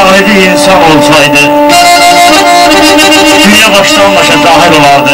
sahibi insan olsaydı, dünya baştan başa dahil olardı.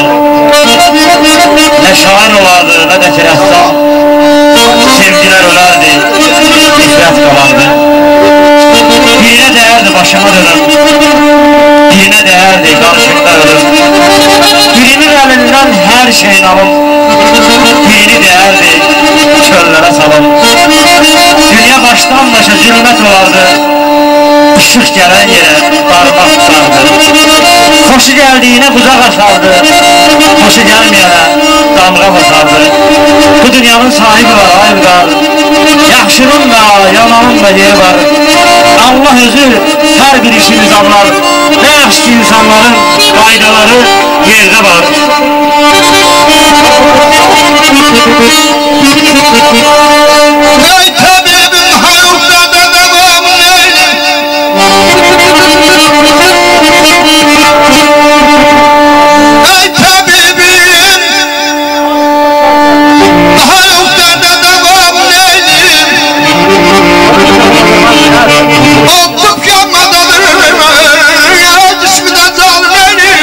Ne şair olardı, ne de ki rəssam. Sevgiler ölərdi, nifrət qalardı. Birine değerdi başıma dönüm, birine değerdi karşımda ölüm. Birinin elinden her şeyin alım, birini değerdi çöllere salım. Dünya baştan başa zülmət olardı, ışık gelen yere parmak tutardı. Hoşu geldiğine kucak açardı, hoşu gelmeyene damga basardı. Bu dünyanın sahibi var ayrılar, yaxşının da yamanın da yeri var. Allah özü her bir işimiz anlar, ne yaxşı ki insanların faydaları yerde var. Ey tabibim hayırda da devam eyle. Ey tabibim hayırda da devam eyle. Olduk yanmadan ya cismine zalmeni.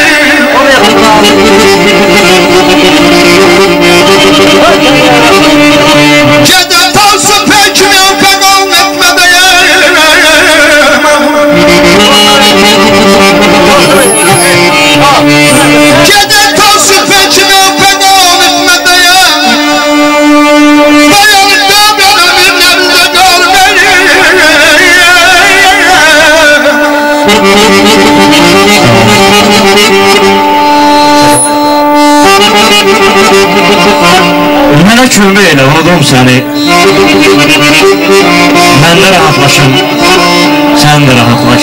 Cede tavsı pekine pegan etmedeyim. Cede tavsı pekine pegan etmedeyim. Dayanıkta benim elimde kal beni. Mənə kömək elə, unudum səni. Mən də rahatlaşım, sən də rahatlaş.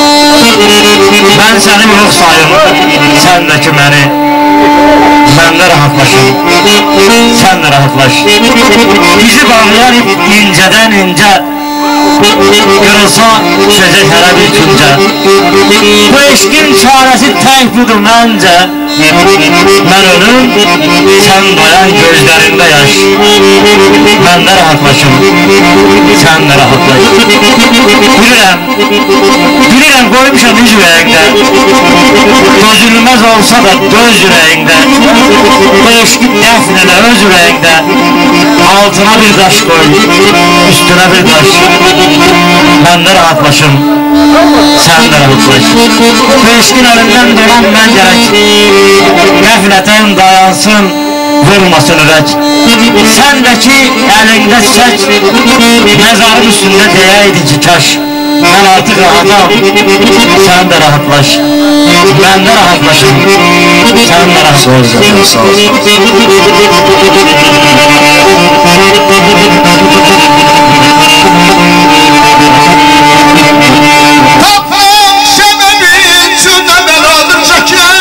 Mən səni yox sayım, sən də ki məni. Mən də rahatlaşım, sən də rahatlaş. Bizi bağlayan incədən incə, qırılsa düşəcək hələ bir küncə. Bu eşqin çarəsi tək budur məncə. Mən ölüm, sən dayan gözlərində yaş. Mən də rahatlaşım, sən də rahatlaş. Bilirəm qoymuşam üz ürəyində. Dözülməz olsa da döz ürəyində. Bu eşqi dəfn elə öz ürəyində. Altına bir daş koy, üstüne bir taş. Ben de rahatlaşım, sen de rahatlaş. Bu eşkin elinden dolan ben gerek. Gafleten dayansın, vurmasın ürək. Sendeki elinde çiçek, mezarın üstünde deyəydi ki kaş. Ben artık rahatam, sen de rahatlaş. Ben de rahatlaşım, sen de rahatlaş. Sağ ol. Tapmam sebebin şuna beladır çekim.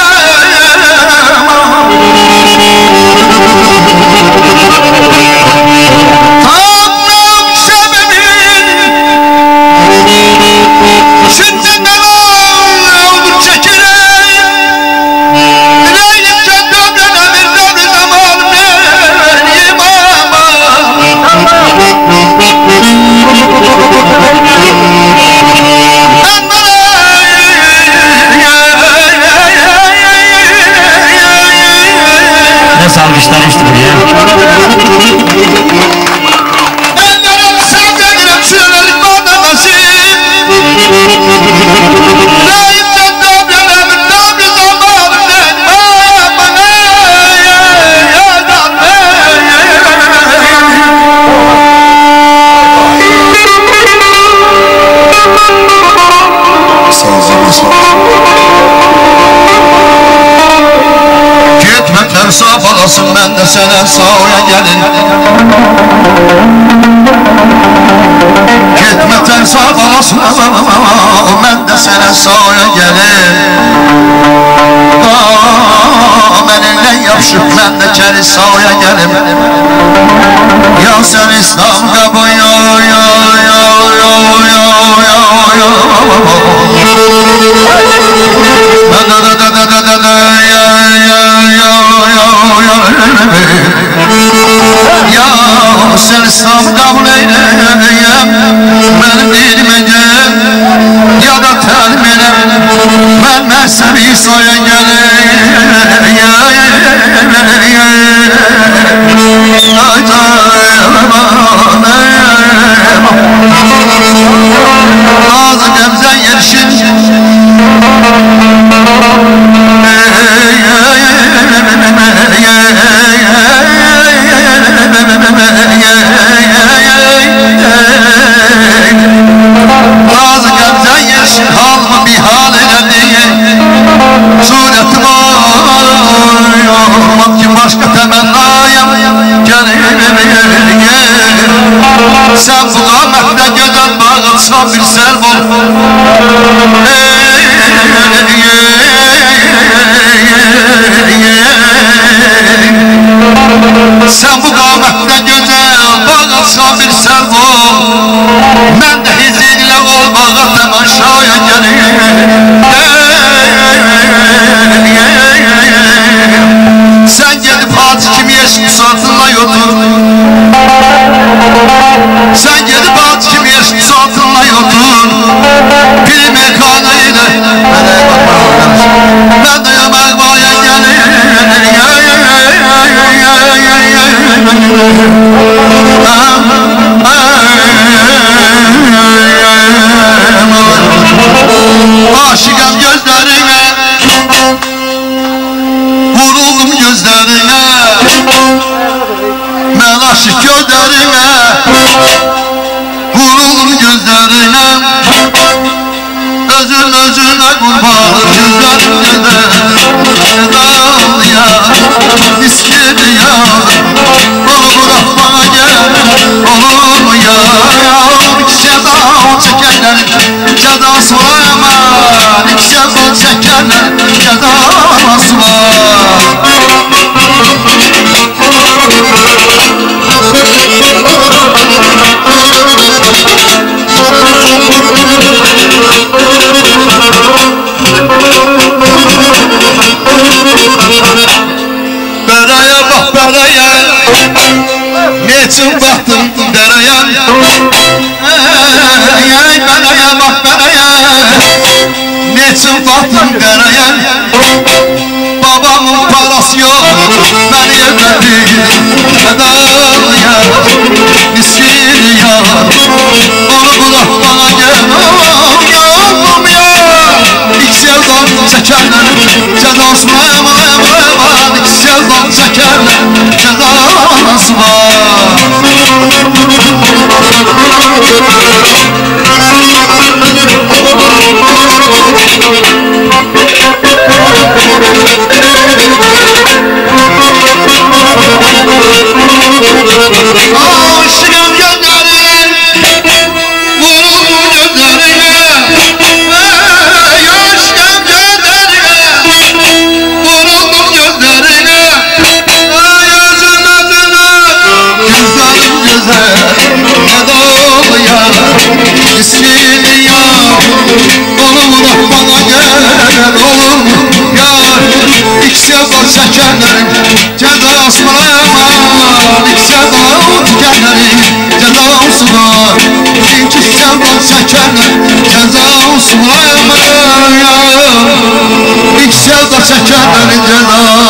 Tapmam sebebin şuna beladır çekim. Dileyim cennetten bir zaman benim ama. Ne salmışlar işte buraya. Ellerim sevgilim şiirlerim bana nasip. Layıktan dablerim dabli zamanım bana yadan sağ ol, sağ ol. Gitmekten sağ balasın ben de sana sağya gelin. Gitmekten sağ balasın ben de sana sağya gelin. Benimle yapışıp ben de keri sağya gelin. Ya sen İslam kabı ya ya ya ya ya ya ya. Ya sen İslam kabul eyleyem benim dinime gel. Nazı Qəmzə yerişin Nazı Qəmzə yerişin halımı bir hal elədi Surətim olmaz ki başqa təmənnayım Sən bu qamətlə gözəl bağılsan bir sərv ol Sən bu qamətlə gözəl bağılsan bir sərv ol Mən də hizinlə olmağa təmaşaya gəlir Sen gedib hacı kimi eşq satınla yotur Sen gedib hacı kimi eşq satınla yotur Piri mekana ile Ben de yemek baya gelir Aşıkam gözlerine Vuruldum gözlerine Ben aşık gözlerine Vuruldum gözlerine Özüne kurban gözlerine Dağıl ya miskin ya Onu bırak bana gel olur mu ya Ceza çekenler cezası var ama Ceza çekenler cezası var Beraya bak beraya Neçin baktın deraya Beraya bak beraya Neçin baktın deraya Babamın parası yok beni evlendi Fedaya miskin ya Onu bırak bana gel Yavrum ya İlk sevdan çekerler Cezası var İlk sevdan çekerler Cezası var Aşığım gözlerin Vuruldum gözlerine Aşığım gözlerine Vuruldum gözlerine Gözüne Gözlerim güzel Ne dolu ya Miskin ya Onu bırak bana gel olur mu ya İlk sevdan çekenlerin cezası var İlk sevdan tükenlerin cezası var İkinci sevdan çekenlerin cezası var İlk sevdan çekenlerin cezası